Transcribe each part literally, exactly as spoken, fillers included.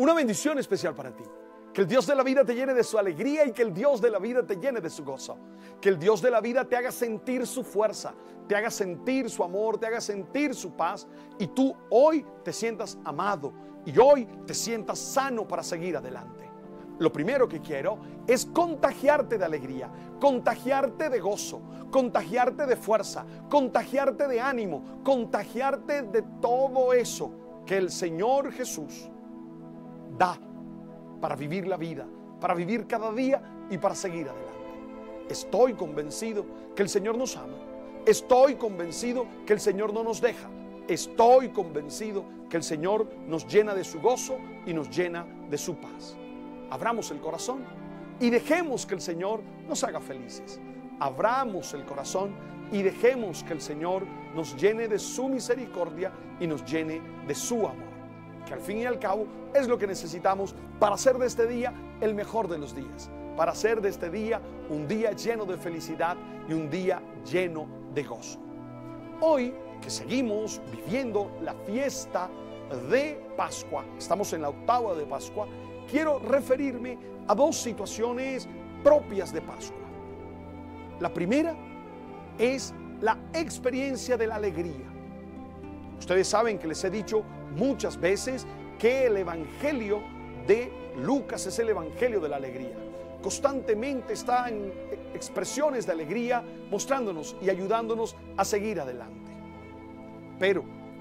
una bendición especial para ti. Que el Dios de la vida te llene de su alegría y que el Dios de la vida te llene de su gozo. Que el Dios de la vida te haga sentir su fuerza, te haga sentir su amor, te haga sentir su paz y tú hoy te sientas amado y hoy te sientas sano para seguir adelante. Lo primero que quiero es contagiarte de alegría, contagiarte de gozo, contagiarte de fuerza, contagiarte de ánimo, contagiarte de todo eso que el Señor Jesús da para vivir la vida, para vivir cada día y para seguir adelante. Estoy convencido que el Señor nos ama. Estoy convencido que el Señor no nos deja. Estoy convencido que el Señor nos llena de su gozo y nos llena de su paz. Abramos el corazón y dejemos que el Señor nos haga felices. Abramos el corazón y dejemos que el Señor nos llene de su misericordia y nos llene de su amor, que al fin y al cabo es lo que necesitamos para hacer de este día el mejor de los días, para hacer de este día un día lleno de felicidad y un día lleno de gozo. Hoy que seguimos viviendo la fiesta de Pascua, estamos en la octava de Pascua, quiero referirme a dos situaciones propias de Pascua. La primera es la experiencia de la alegría. Ustedes saben que les he dicho muchas veces que el Evangelio de Lucas es el Evangelio de la alegría. Constantemente está en expresiones de alegría, mostrándonos y ayudándonos a seguir adelante. Pero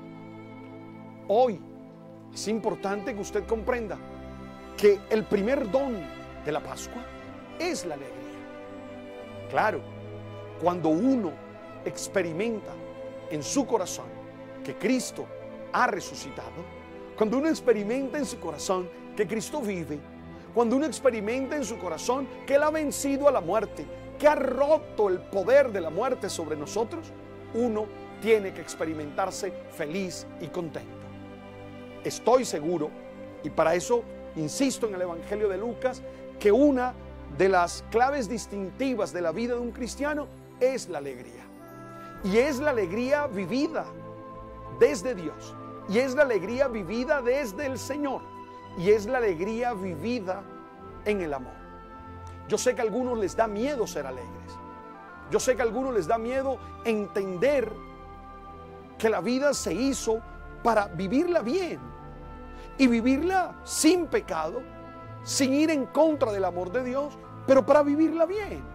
hoy es importante que usted comprenda que el primer don de la Pascua es la alegría. Claro, cuando uno experimenta en su corazón que Cristo ha resucitado, cuando uno experimenta en su corazón que Cristo vive, cuando uno experimenta en su corazón que Él ha vencido a la muerte, que ha roto el poder de la muerte sobre nosotros, uno tiene que experimentarse feliz y contento. Estoy seguro, y para eso insisto en el Evangelio de Lucas, que una de las claves distintivas de la vida de un cristiano es la alegría. Y es la alegría vivida desde Dios. Y es la alegría vivida desde el Señor. Y es la alegría vivida en el amor. Yo sé que a algunos les da miedo ser alegres. Yo sé que a algunos les da miedo entender que la vida se hizo para vivirla bien. Y vivirla sin pecado, sin ir en contra del amor de Dios, pero para vivirla bien.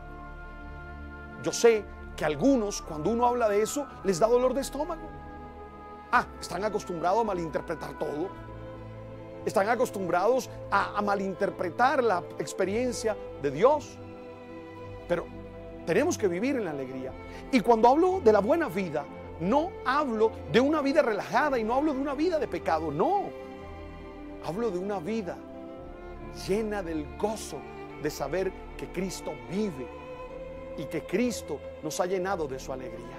Yo sé que a algunos, cuando uno habla de eso, les da dolor de estómago. Ah, están acostumbrados a malinterpretar todo. Están acostumbrados a, a malinterpretar la experiencia de Dios. Pero tenemos que vivir en la alegría. Y cuando hablo de la buena vida, no hablo de una vida relajada y no hablo de una vida de pecado, no. Hablo de una vida llena del gozo de saber que Cristo vive y que Cristo nos ha llenado de su alegría.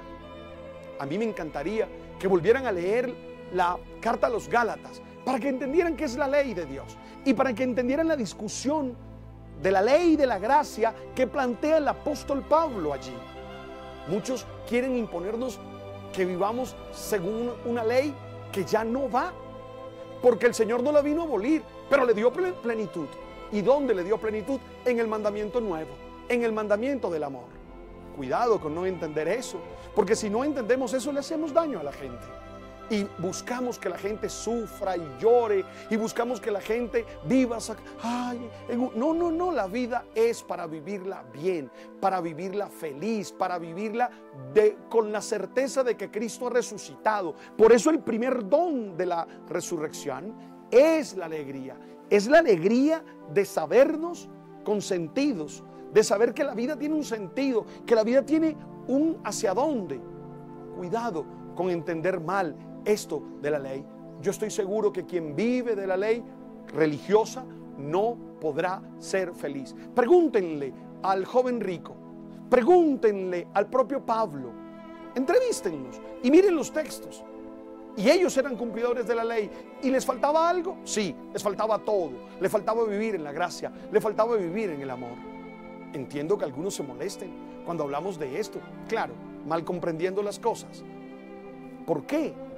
A mí me encantaría que volvieran a leer la carta a los Gálatas para que entendieran qué es la ley de Dios y para que entendieran la discusión de la ley y de la gracia que plantea el apóstol Pablo allí. Muchos quieren imponernos que vivamos según una ley que ya no va, porque el Señor no la vino a abolir, pero le dio plenitud. ¿Y dónde le dio plenitud? En el mandamiento nuevo, en el mandamiento del amor. Cuidado con no entender eso, porque si no entendemos eso le hacemos daño a la gente. Y buscamos que la gente sufra y llore, y buscamos que la gente viva. Ay, no, no, no, la vida es para vivirla bien, para vivirla feliz, para vivirla de, con la certeza de que Cristo ha resucitado. Por eso el primer don de la resurrección es la alegría. Es la alegría de sabernos consentidos, de saber que la vida tiene un sentido, que la vida tiene un hacia dónde. Cuidado con entender mal esto de la ley. Yo estoy seguro que quien vive de la ley religiosa no podrá ser feliz. Pregúntenle al joven rico, pregúntenle al propio Pablo, entrevístenlos y miren los textos. Y ellos eran cumplidores de la ley. ¿Y les faltaba algo? Sí, les faltaba todo. Le faltaba vivir en la gracia, le faltaba vivir en el amor. Entiendo que algunos se molesten cuando hablamos de esto, claro, mal comprendiendo las cosas. ¿Por qué?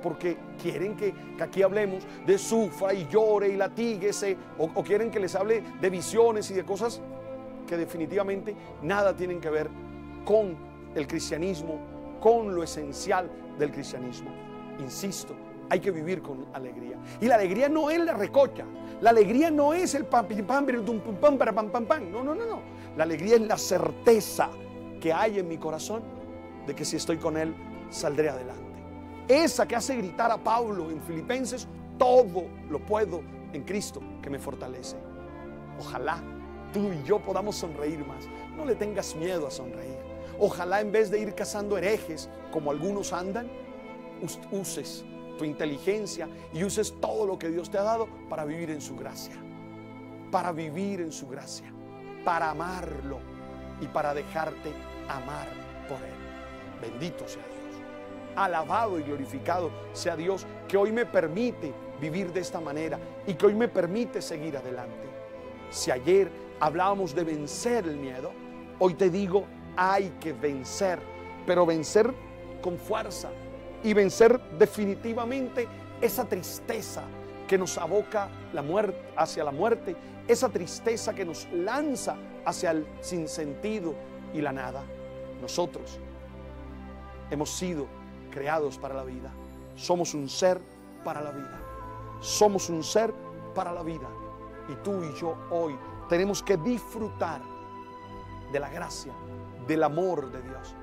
porque quieren que, que aquí hablemos de sufra y llore y latíguese, o, o quieren que les hable de visiones y de cosas que definitivamente nada tienen que ver con el cristianismo, con lo esencial del cristianismo. Insisto, hay que vivir con alegría. Y la alegría no es la recocha, la alegría no es el pam, pam, pam, pam, pam, pam, pam, pam. No, no, no, no. La alegría es la certeza que hay en mi corazón de que si estoy con Él, saldré adelante. Esa que hace gritar a Pablo en Filipenses: todo lo puedo en Cristo que me fortalece. Ojalá tú y yo podamos sonreír más. No le tengas miedo a sonreír. Ojalá en vez de ir cazando herejes como algunos andan, uses tu inteligencia y uses todo lo que Dios te ha dado para vivir en su gracia, para vivir en su gracia, para amarlo y para dejarte amar por Él. Bendito sea Dios, alabado y glorificado sea Dios, que hoy me permite vivir de esta manera y que hoy me permite seguir adelante. Si ayer hablábamos de vencer el miedo, hoy te digo, hay que vencer, pero vencer con fuerza y vencer definitivamente esa tristeza que nos aboca la muerte, hacia la muerte, esa tristeza que nos lanza hacia el sinsentido y la nada. Nosotros hemos sido creados para la vida. Somos un ser para la vida. Somos un ser para la vida. Y tú y yo hoy tenemos que disfrutar de la gracia, del amor de Dios.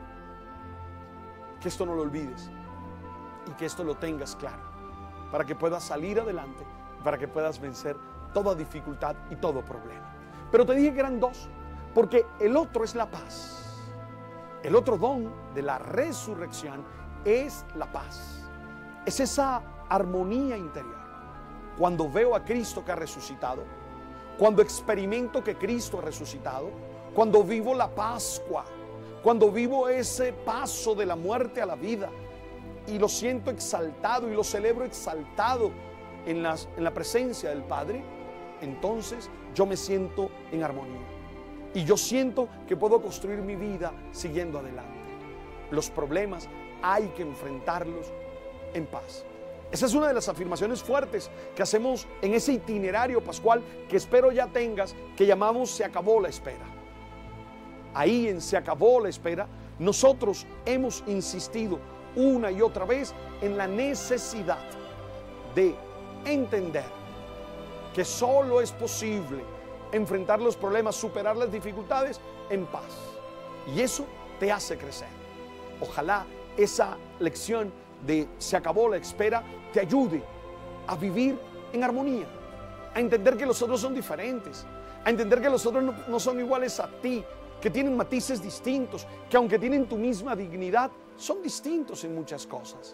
Que esto no lo olvides y que esto lo tengas claro, para que puedas salir adelante, para que puedas vencer toda dificultad y todo problema. Pero te dije que eran dos, porque el otro es la paz. El otro don de la resurrección es la paz. Es esa armonía interior. Cuando veo a Cristo que ha resucitado, cuando experimento que Cristo ha resucitado, cuando vivo la Pascua, cuando vivo ese paso de la muerte a la vida y lo siento exaltado y lo celebro exaltado en, las, en la presencia del Padre, entonces yo me siento en armonía. Y yo siento que puedo construir mi vida siguiendo adelante. Los problemas hay que enfrentarlos en paz. Esa es una de las afirmaciones fuertes que hacemos en ese itinerario pascual que espero ya tengas, que llamamos Se acabó la espera. Ahí en Se acabó la espera, nosotros hemos insistido una y otra vez en la necesidad de entender que solo es posible enfrentar los problemas, superar las dificultades en paz. Y eso te hace crecer. Ojalá esa lección de Se acabó la espera te ayude a vivir en armonía, a entender que los otros son diferentes, a entender que los otros no, no son iguales a ti, que tienen matices distintos, que aunque tienen tu misma dignidad, son distintos en muchas cosas.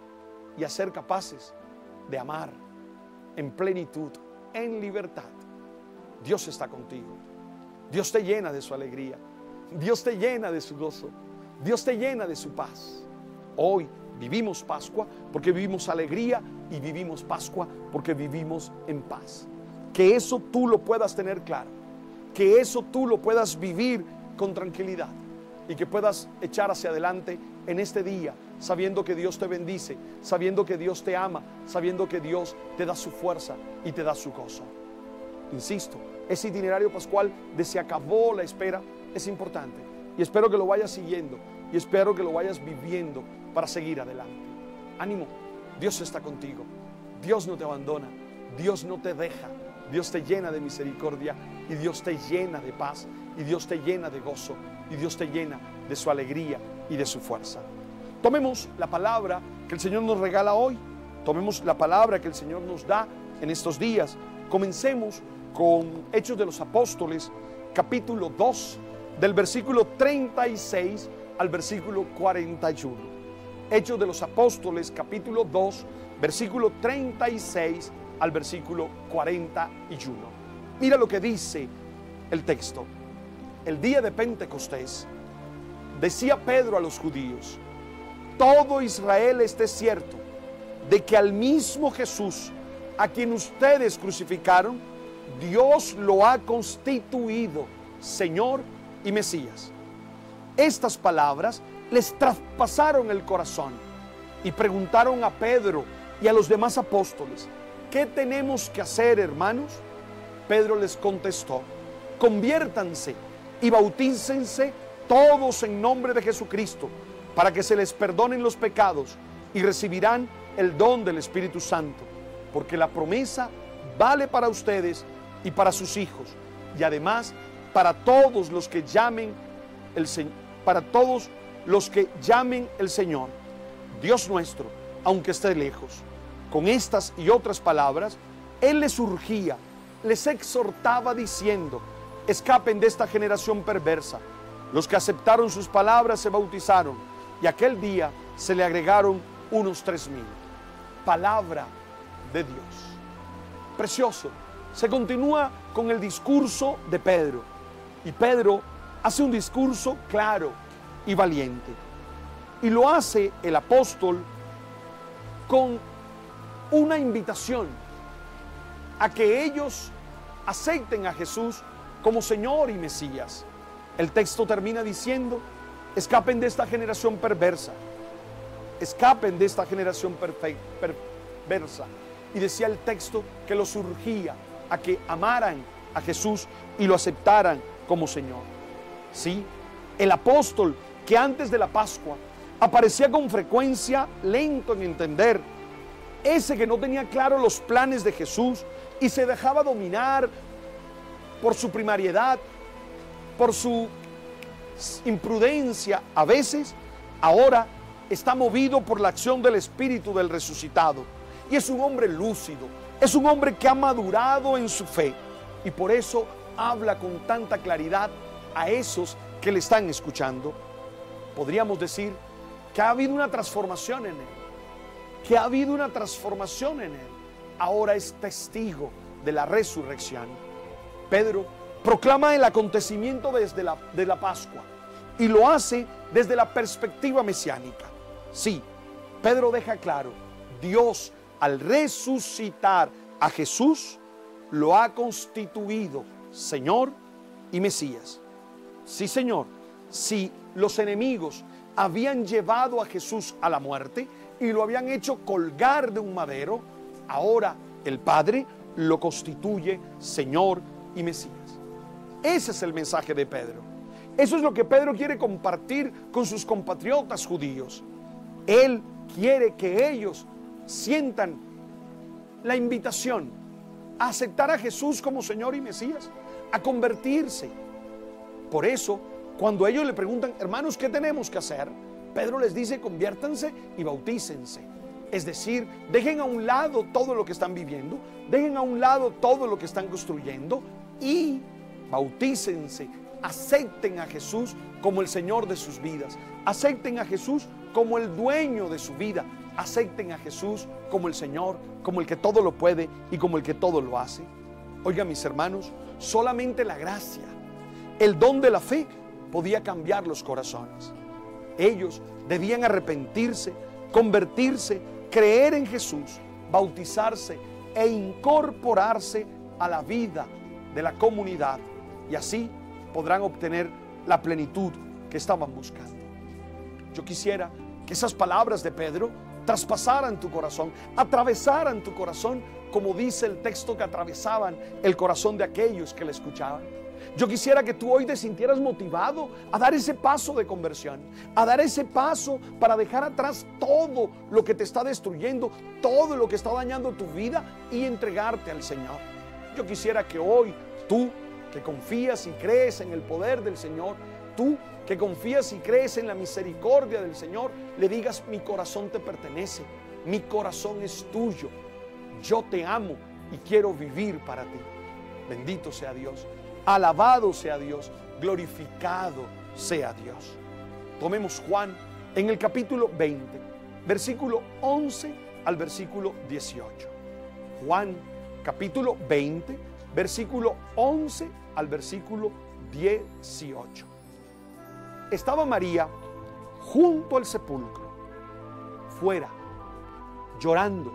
Y a ser capaces de amar en plenitud, en libertad. Dios está contigo. Dios te llena de su alegría. Dios te llena de su gozo. Dios te llena de su paz. Hoy vivimos Pascua porque vivimos alegría y vivimos Pascua porque vivimos en paz. Que eso tú lo puedas tener claro. Que eso tú lo puedas vivir con tranquilidad y que puedas echar hacia adelante en este día, sabiendo que Dios te bendice, sabiendo que Dios te ama, sabiendo que Dios te da su fuerza y te da su gozo. Insisto, ese itinerario pascual de Se acabó la espera es importante y espero que lo vayas siguiendo y espero que lo vayas viviendo para seguir adelante. Ánimo, Dios está contigo, Dios no te abandona, Dios no te deja, Dios te llena de misericordia y Dios te llena de paz y Dios te llena de gozo y Dios te llena de su alegría y de su fuerza. Tomemos la palabra que el Señor nos regala hoy, tomemos la palabra que el Señor nos da en estos días. Comencemos con Hechos de los Apóstoles, capítulo dos, del versículo treinta y seis al versículo cuarenta y uno. Hechos de los Apóstoles, capítulo dos, versículo treinta y seis al versículo cuarenta y uno. Mira lo que dice el texto. El día de Pentecostés, decía Pedro a los judíos: todo Israel esté cierto de que al mismo Jesús, a quien ustedes crucificaron, Dios lo ha constituido Señor y Mesías. Estas palabras les traspasaron el corazón y preguntaron a Pedro y a los demás apóstoles: ¿qué tenemos que hacer, hermanos? Pedro les contestó: conviértanse y bautícense todos en nombre de Jesucristo, para que se les perdonen los pecados, y recibirán el don del Espíritu Santo, porque la promesa vale para ustedes y para sus hijos, y además para todos los que llamen el Señor, para todos los que llamen el Señor, Dios nuestro, aunque esté lejos. Con estas y otras palabras, Él les urgía, les exhortaba diciendo: escapen de esta generación perversa. Los que aceptaron sus palabras se bautizaron, y aquel día se le agregaron unos tres mil. Palabra de Dios. Precioso. Se continúa con el discurso de Pedro, y Pedro hace un discurso claro y valiente, y lo hace el apóstol con una invitación a que ellos acepten a Jesús como Señor y Mesías. El texto termina diciendo: escapen de esta generación perversa, escapen de esta generación perversa. Y decía el texto que los urgía a que amaran a Jesús y lo aceptaran como Señor. Sí, el apóstol que antes de la Pascua aparecía con frecuencia lento en entender, ese que no tenía claro los planes de Jesús y se dejaba dominar por su primariedad, por su imprudencia a veces, ahora está movido por la acción del Espíritu del resucitado, y es un hombre lúcido, es un hombre que ha madurado en su fe, y por eso habla con tanta claridad a esos que le están escuchando. Podríamos decir que ha habido una transformación en él, que ha habido una transformación en él. Ahora es testigo de la resurrección. Pedro proclama el acontecimiento desde la, de la Pascua, y lo hace desde la perspectiva mesiánica. Sí, Pedro deja claro: Dios, al resucitar a Jesús, lo ha constituido Señor y Mesías. Sí, Señor, si los enemigos habían llevado a Jesús a la muerte y lo habían hecho colgar de un madero, ahora el Padre lo constituye Señor y Mesías. Ese es el mensaje de Pedro. Eso es lo que Pedro quiere compartir con sus compatriotas judíos. Él quiere que ellos sientan la invitación a aceptar a Jesús como Señor y Mesías, a convertirse. Por eso, cuando ellos le preguntan: hermanos, ¿qué tenemos que hacer?, Pedro les dice: conviértanse y bautícense. Es decir, dejen a un lado todo lo que están viviendo, dejen a un lado todo lo que están construyendo y bautícense. Acepten a Jesús como el Señor de sus vidas, acepten a Jesús como el dueño de su vida, acepten a Jesús como el Señor, como el que todo lo puede y como el que todo lo hace. Oigan, mis hermanos, solamente la gracia, el don de la fe podía cambiar los corazones. Ellos debían arrepentirse, convertirse, creer en Jesús, bautizarse e incorporarse a la vida de la comunidad, y así podrán obtener la plenitud que estaban buscando. Yo quisiera que esas palabras de Pedro traspasaran tu corazón, atravesaran tu corazón, como dice el texto que atravesaban el corazón de aquellos que le escuchaban. Yo quisiera que tú hoy te sintieras motivado a dar ese paso de conversión, a dar ese paso para dejar atrás todo lo que te está destruyendo, todo lo que está dañando tu vida, y entregarte al Señor. Yo quisiera que hoy tú, que confías y crees en el poder del Señor, tú que confías y crees en la misericordia del Señor, le digas: mi corazón te pertenece, mi corazón es tuyo, yo te amo y quiero vivir para ti. Bendito sea Dios, alabado sea Dios, glorificado sea Dios. Tomemos Juan en el capítulo veinte, versículo once al versículo dieciocho. Juan capítulo veinte, versículo once al versículo dieciocho. Estaba María junto al sepulcro, fuera, llorando.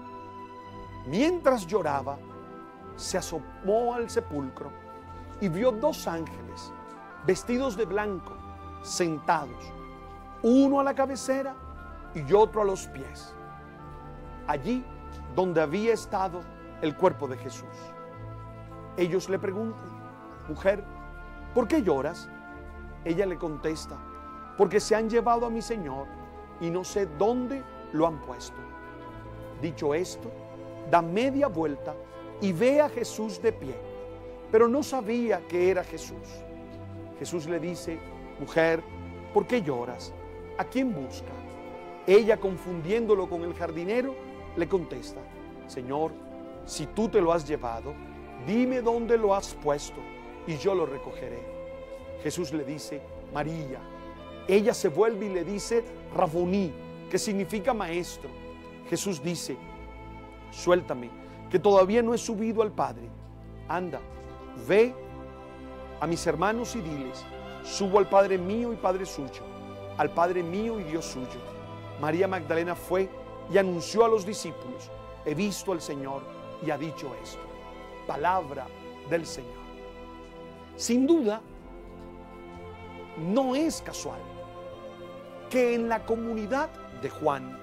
Mientras lloraba, se asomó al sepulcro y vio dos ángeles vestidos de blanco, sentados, uno a la cabecera y otro a los pies, allí donde había estado el cuerpo de Jesús. Ellos le preguntan: mujer, ¿por qué lloras? Ella le contesta: porque se han llevado a mi Señor y no sé dónde lo han puesto. Dicho esto, da media vuelta y ve a Jesús de pie, pero no sabía que era Jesús. Jesús le dice: mujer, ¿por qué lloras? ¿A quién busca? Ella, confundiéndolo con el jardinero, le contesta: Señor, si tú te lo has llevado, dime dónde lo has puesto y yo lo recogeré. Jesús le dice: María. Ella se vuelve y le dice: Raboní, que significa maestro. Jesús dice: suéltame, que todavía no he subido al Padre. Anda, ve a mis hermanos y diles: subo al Padre mío y Padre suyo, al Padre mío y Dios suyo. María Magdalena fue y anunció a los discípulos: he visto al Señor y ha dicho esto. Palabra del Señor. Sin duda, no es casual que en la comunidad de Juan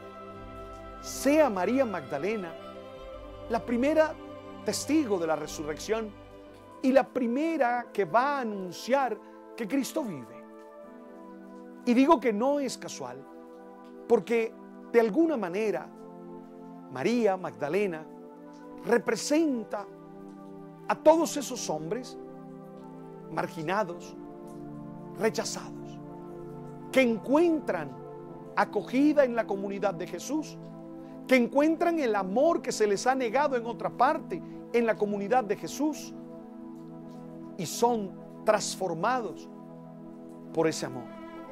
sea María Magdalena la primera testigo de la resurrección y la primera que va a anunciar que Cristo vive. Y digo que no es casual porque de alguna manera María Magdalena representa a todos esos hombres marginados, rechazados, que encuentran acogida en la comunidad de Jesús, que encuentran el amor que se les ha negado en otra parte en la comunidad de Jesús y son transformados por ese amor.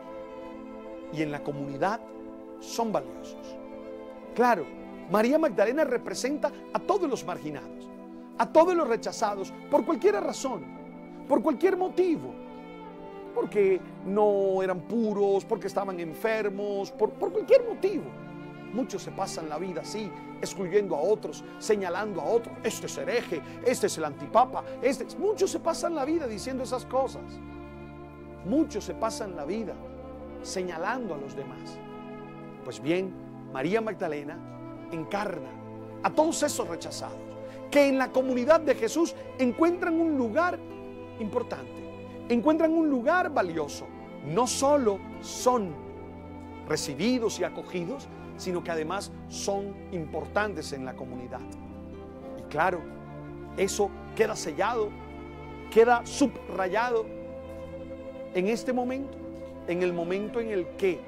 Y en la comunidad son valiosos. Claro, María Magdalena representa a todos los marginados, a todos los rechazados, por cualquier razón, por cualquier motivo, porque no eran puros, porque estaban enfermos, por, por cualquier motivo. Muchos se pasan la vida así, excluyendo a otros, señalando a otros: este es hereje, este es el antipapa, este. Muchos se pasan la vida diciendo esas cosas. Muchos se pasan la vida señalando a los demás. Pues bien, María Magdalena encarna a todos esos rechazados que en la comunidad de Jesús encuentran un lugar importante, encuentran un lugar valioso. No solo son recibidos y acogidos, sino que además son importantes en la comunidad. Y claro, eso queda sellado, queda subrayado en este momento, en el momento en el que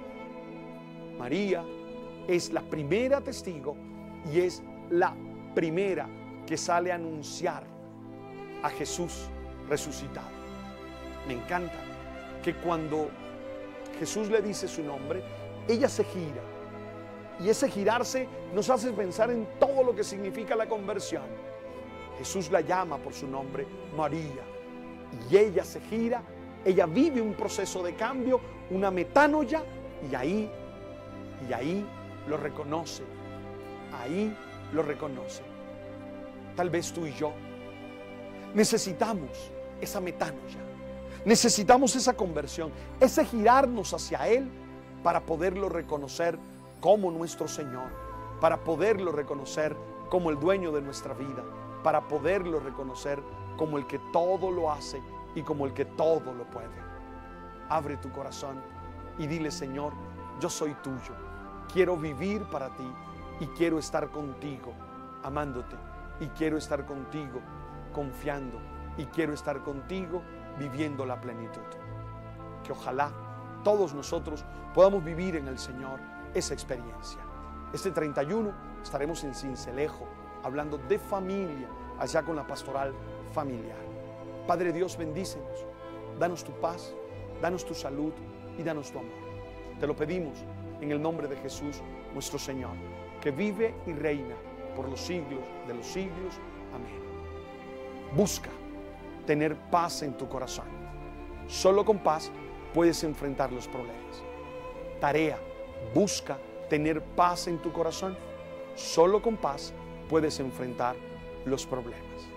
María es la primera testigo y es la primera que sale a anunciar a Jesús resucitado. Me encanta que cuando Jesús le dice su nombre, ella se gira. Y ese girarse nos hace pensar en todo lo que significa la conversión. Jesús la llama por su nombre, María. Y ella se gira, ella vive un proceso de cambio, una metanoia, y ahí, y ahí lo reconoce. Ahí lo reconoce. Tal vez tú y yo necesitamos esa metanoia. Necesitamos esa conversión, ese girarnos hacia Él para poderlo reconocer como nuestro Señor, para poderlo reconocer como el dueño de nuestra vida, para poderlo reconocer como el que todo lo hace y como el que todo lo puede. Abre tu corazón y dile: Señor, yo soy tuyo, quiero vivir para ti y quiero estar contigo, amándote, y quiero estar contigo, confiando, y quiero estar contigo, viviendo la plenitud. Que ojalá todos nosotros podamos vivir en el Señor esa experiencia. Este treinta y uno estaremos en Sincelejo hablando de familia, allá con la pastoral familiar. Padre Dios, bendícenos, danos tu paz, danos tu salud y danos tu amor. Te lo pedimos en el nombre de Jesús, nuestro Señor, que vive y reina por los siglos de los siglos. Amén. Busca tener paz en tu corazón. Solo con paz puedes enfrentar los problemas. Tarea: busca tener paz en tu corazón. Solo con paz puedes enfrentar los problemas.